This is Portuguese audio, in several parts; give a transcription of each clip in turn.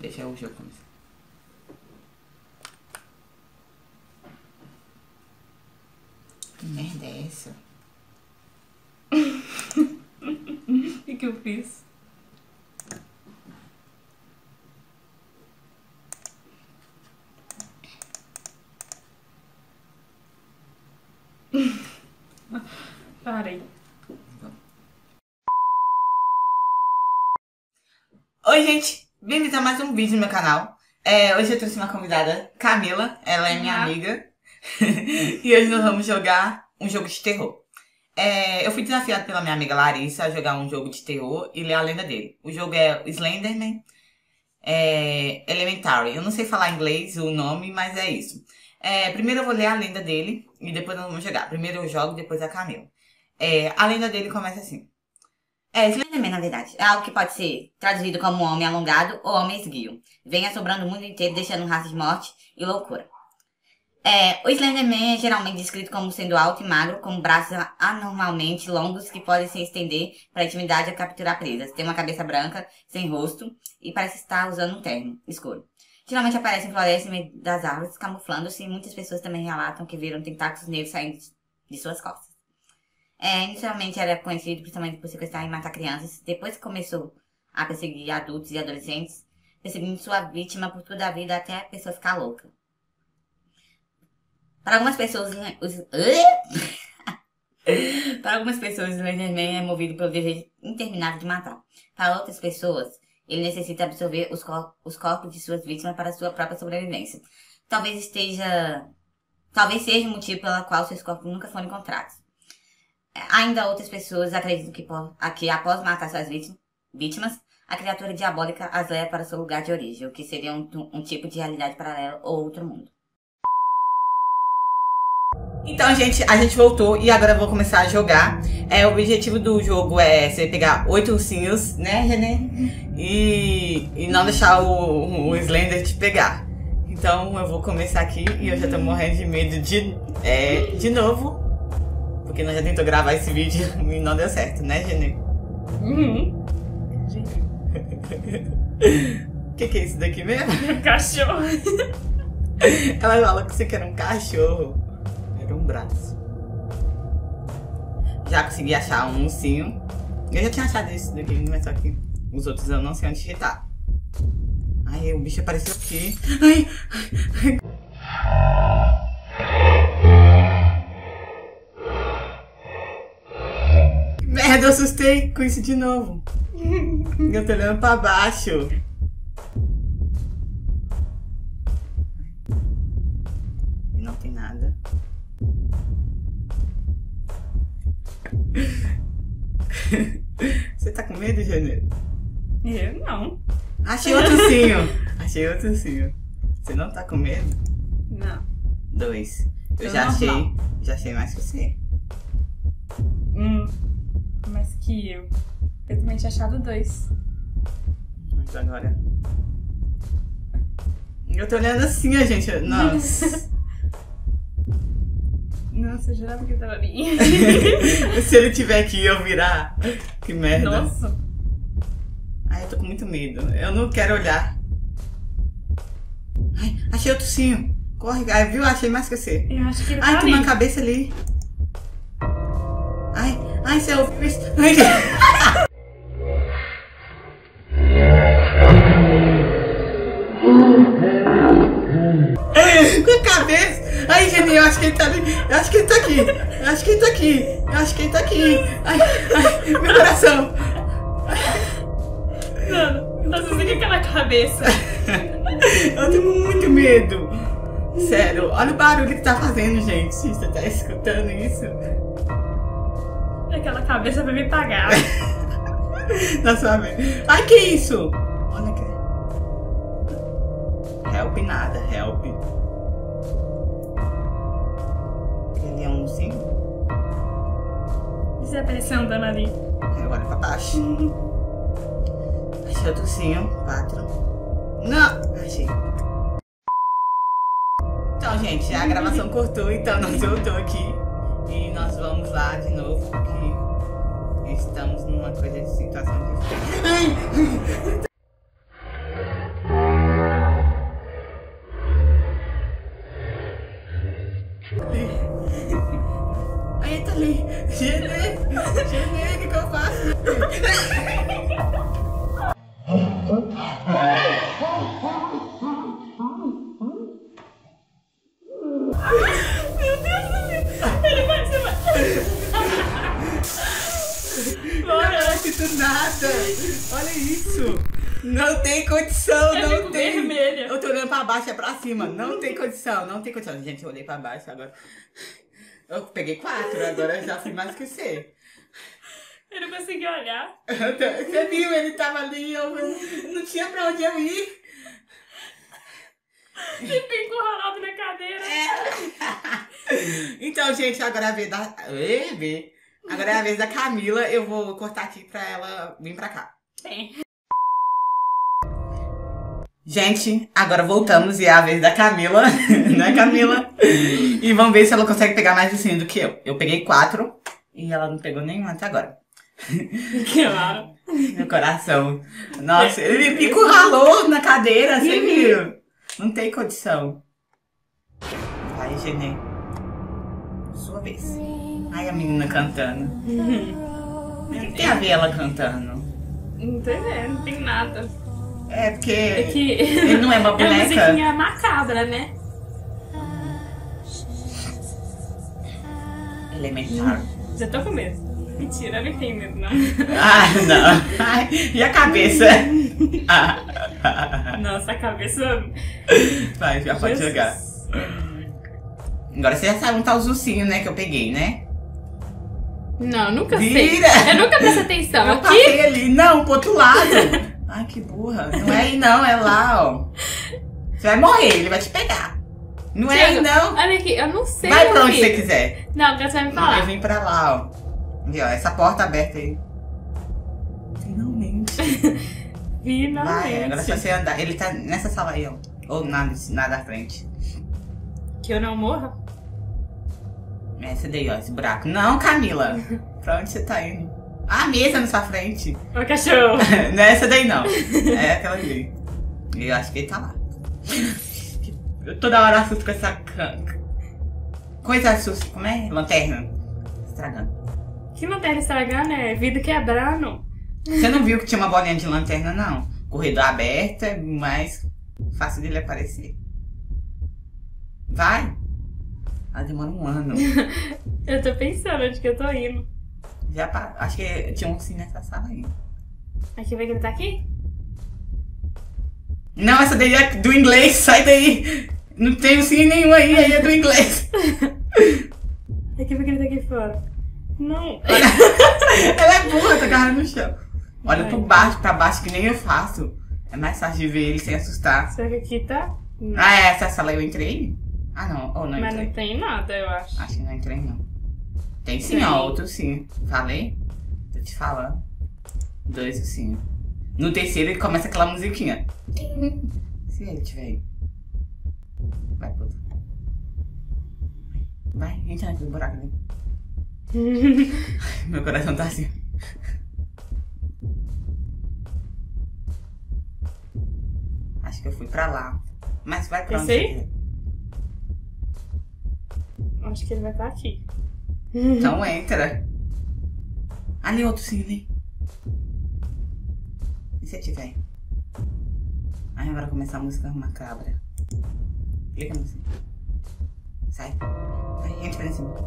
Deixa o jogo começar. Que merda é essa? O que eu fiz? Parei. Oi, gente! Bem-vindos a mais um vídeo no meu canal. Hoje eu trouxe uma convidada, Camila. Ela é minha amiga. E hoje nós vamos jogar um jogo de terror. Eu fui desafiada pela minha amiga Larissa a jogar um jogo de terror e ler a lenda dele. O jogo é Slenderman Elementary. Eu não sei falar em inglês o nome, mas é isso. Primeiro eu vou ler a lenda dele e depois nós vamos jogar. Primeiro eu jogo, depois a Camila. A lenda dele começa assim. Slenderman, na verdade, é algo que pode ser traduzido como homem alongado ou homem esguio. Vem assombrando o mundo inteiro, deixando um rastro de morte e loucura. O Slenderman é geralmente descrito como sendo alto e magro, com braços anormalmente longos que podem se estender para a intimidade a capturar presas. Tem uma cabeça branca, sem rosto, e parece estar usando um terno escuro. Geralmente aparece em florestas no meio das árvores, camuflando-se, e muitas pessoas também relatam que viram tentáculos negros saindo de suas costas. Inicialmente era conhecido principalmente por sequestrar e matar crianças. Depois começou a perseguir adultos e adolescentes, perseguindo sua vítima por toda a vida até a pessoa ficar louca. Para algumas pessoas, o Slenderman é movido pelo desejo interminável de matar. Para outras pessoas, ele necessita absorver os corpos de suas vítimas para sua própria sobrevivência. Talvez seja o motivo pelo qual seus corpos nunca foram encontrados. Ainda outras pessoas acreditam que após matar suas vítimas, a criatura diabólica as leva para seu lugar de origem, o que seria um tipo de realidade paralela ou outro mundo. Então, gente, a gente voltou e agora eu vou começar a jogar. O objetivo do jogo é você pegar 8 ursinhos, né, Renê? E não deixar o Slender te pegar. Então eu vou começar aqui e eu já tô morrendo de medo de novo. Porque nós já tentou gravar esse vídeo e não deu certo, né, Renê? Uhum. O que é isso daqui mesmo? Cachorro. Ela falou que você quer um cachorro. Era um braço. Já consegui achar um ursinho. Eu já tinha achado esse daqui, mas só que os outros eu não sei onde que tá. Ai, o bicho apareceu aqui. Ai. Merda, eu assustei com isso de novo. Eu tô olhando pra baixo. Não tem nada. Você tá com medo, Janeiro? Eu não. Achei outro ursinho. Achei outro ursinho. Você não tá com medo? Não. 2. Eu Tô já normal. achei mais que você. Mais que eu. Eu também tinha achado 2. Mas agora... Eu tô olhando assim, a gente. Nossa. Nossa, eu jurava que eu tava ali. Se ele tiver aqui eu virar. Que merda. Nossa. Ai, eu tô com muito medo. Eu não quero olhar. Ai, achei outro ursinho. Corre, ai, viu? Achei mais que você. Eu acho que ele Ai, tá tem ali. uma cabeça ali. Ai, você ouviu isso? Ai. Com a cabeça. Ai, Geni, eu acho que ele tá ali. Eu acho que ele tá aqui. Eu acho que ele tá aqui. Eu acho que ele tá aqui. Ai, meu coração. Mano, nossa, você que aquela cabeça. Eu tenho muito medo. Sério, olha o barulho que tá fazendo, gente. Você tá escutando isso? Aquela cabeça vai me pagar. Na sua mente. Ai, que isso? Olha aqui. Help nada, help. Ele é um ursinho. Você apareceu andando ali. Agora pra baixo. Achei outro ursinho. 4. Não, achei. Então, gente, a gravação cortou, então nós voltou aqui. E nós vamos lá de novo, porque estamos numa coisa de situação difícil. Ai! isso? Não tem condição, Eu não fico tem. vermelha. Eu tô olhando pra baixo, é pra cima. Não tem condição, não tem condição. Gente, eu olhei pra baixo agora. Eu peguei 4, agora eu já fui mais que você. Eu não consegui olhar. Você viu? Ele tava ali, eu não tinha pra onde eu ir. E fico encurralado na cadeira. Então, gente, agora é a vez da... Agora é a vez da Camila. Eu vou cortar aqui pra ela vir pra cá. Bem. Gente, agora voltamos e é a vez da Camila. Né, Camila? E vamos ver se ela consegue pegar mais ursinho do que eu. Eu peguei 4 e ela não pegou nenhum até agora. Claro. Meu coração. Nossa, ele me encurralou na cadeira, você viu? Não tem condição. Vai, Genê. Sua vez. Ai, a menina cantando. O que tem a ver ela cantando? Não tem nada. É porque É que... ele não é uma É uma boneca. musiquinha macabra, né? Elementar. Já tô com medo. Mentira, eu não tenho medo, não. Ah, não. Ai, e a cabeça? Nossa, a cabeça... Vai, já pode Jesus. jogar. Agora você já sabe onde tá os ursinhos, né, que eu peguei, né? Não, nunca Vira! sei. Eu nunca prestei atenção. Eu Aqui? passei ali. Não, pro outro lado. Ai, que burra. Não é aí não, é lá, ó. Você vai morrer, ele vai te pegar. Não é aí Tiago, não. Olha aqui, eu não sei. Vai pra onde aqui. você quiser. Não, agora você vai me Não, falar. eu vim pra lá, ó. E, ó, essa porta aberta aí. Finalmente. Vai, agora é só você andar. Ele tá nessa sala aí, ó. Ou nada à frente. Que eu não morra? Essa daí, ó, esse buraco. Não, Camila. Pra onde você tá indo? Ah, a mesa na sua frente. Ô, cachorro. Não é essa daí, não. É aquela ali. Eu acho que ele tá lá. Eu toda hora assusto com essa coisa assusta. Como é? Lanterna. Estragando. Que lanterna estragando é vidro quebrando. Você não viu que tinha uma bolinha de lanterna, não? Corredor aberto é mais fácil dele aparecer. Vai. Ela demora um ano. Eu tô pensando onde que eu tô indo. Acho que tinha um sim nessa sala aí. Aqui vai gritar aqui? Não, essa daí é do inglês, sai daí. Não tem sim nenhum aí é do inglês. Aqui vai gritar aqui fora. Não. Ela é burra, tá agarrando no chão. Olha Ai. pra baixo, que nem eu faço. É mais fácil de ver ele sem assustar. Será que aqui tá? Não. Ah, é essa sala eu entrei? Ah, não. Ou não Mas entrei. não tem nada, eu acho. Acho que não entrei, não. Tem sim, Tem. ó. Outro sim. Falei? Tô te falando. 2 sim. No terceiro ele começa aquela musiquinha. Se ele tiver aí. Vai, puta. Vai, entra naquele buraco ali. Meu coração tá assim. Acho que eu fui pra lá. Mas vai pra onde Esse aí? você quiser. Acho que ele vai estar aqui. Então entra. Ali outro sim, ali. E se tiver? Aí agora começa a música macabra. Clica no sim. Sai. Vai, entra em cima.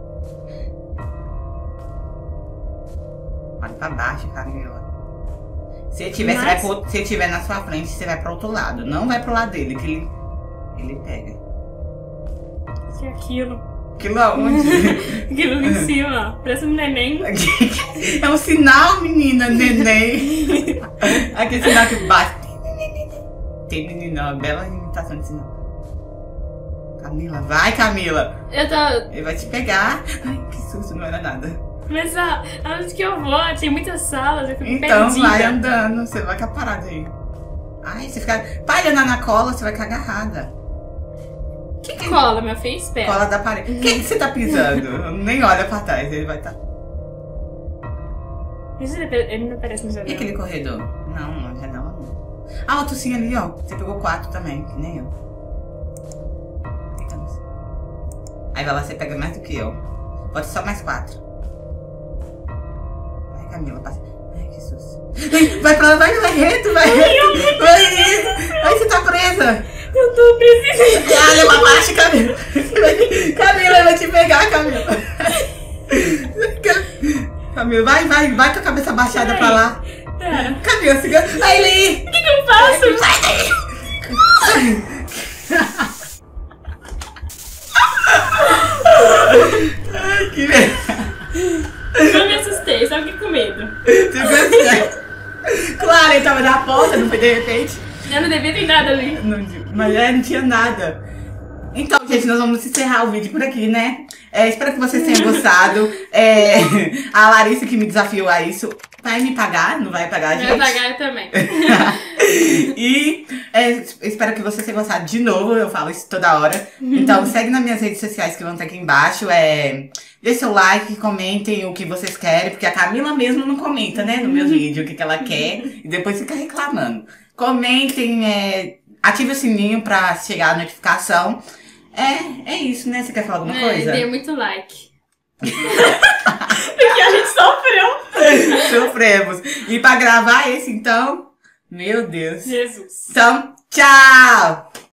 Olha pra baixo, Camila. Se ele tiver, Mas- se ele tiver na sua frente, você vai pro outro lado. Não vai pro lado dele, que ele pega. Que é aquilo? Aquilo aonde? Aquilo ali em cima. Parece um neném. É um sinal, menina, neném. Aquele sinal que bate. Tem menina, uma bela imitação de sinal. Camila, vai, Camila. Eu tô... Ele vai te pegar. Ai, que susto, não era nada. Mas aonde que eu vou? Tem muitas salas, eu fico Então perdida. vai andando, você vai ficar parada aí. Ai, você fica. Para de andar na cola, você vai ficar agarrada. Que cola, meu filho? Espera. Cola da parede. Quem que você tá pisando? Nem olha pra trás, ele vai estar. Mas ele não aparece no E janela. aquele corredor? Não, já não. Ah, outro sim ali, ó. Você pegou 4 também, que nem eu. Aí vai lá, você pega mais do que eu. Pode só mais 4. Vai, Camila, passa. Ai, que susto. Vai pra lá, vai reto, vai reto. Vai reto. Ai, você tá presa. Eu tô precisando. Olha pra baixo, Camila. Camila, eu vou te pegar, Camila. Camila, vai com a cabeça baixada pra lá. Pera, Cadê o cigarro? Aili! o que eu faço? Ai, que medo. Eu me assustei, só fiquei com medo. Claro, ele tava na porta, não foi de repente. Eu não devia ter nada ali. Mas não tinha nada. Então, gente, nós vamos encerrar o vídeo por aqui, né? Espero que vocês tenham gostado. A Larissa que me desafiou a isso vai me pagar, não vai pagar, gente? Vai pagar eu também. E espero que vocês tenham gostado de novo, eu falo isso toda hora. Então segue nas minhas redes sociais que vão estar aqui embaixo. Deixe seu like, comentem o que vocês querem, porque a Camila mesmo não comenta, né, no meu vídeo, o que ela quer, e depois fica reclamando. Comentem, ative o sininho pra chegar a notificação. É isso, né? Você quer falar alguma coisa? Dê muito like. Porque a gente sofreu. Sofremos. E pra gravar esse, então, meu Deus. Jesus. Então, tchau!